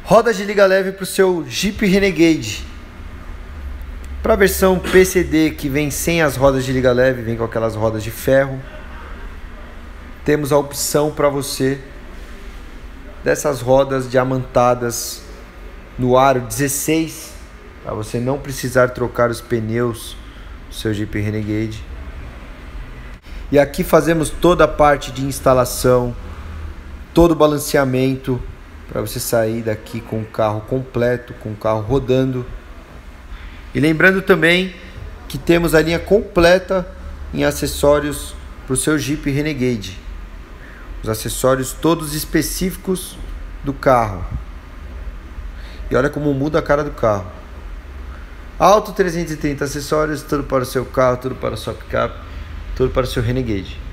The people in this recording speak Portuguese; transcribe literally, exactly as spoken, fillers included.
Rodas de liga leve para o seu Jeep Renegade. Para a versão P C D, que vem sem as rodas de liga leve, vem com aquelas rodas de ferro, temos a opção para você dessas rodas diamantadas no aro dezesseis, para você não precisar trocar os pneus do seu Jeep Renegade. E aqui fazemos toda a parte de instalação, todo o balanceamento, para você sair daqui com o carro completo, com o carro rodando. E lembrando também que temos a linha completa em acessórios para o seu Jeep Renegade. Os acessórios todos específicos do carro. E olha como muda a cara do carro. Alto trezentos e trinta acessórios, tudo para o seu carro, tudo para a sua picape, tudo para o seu Renegade.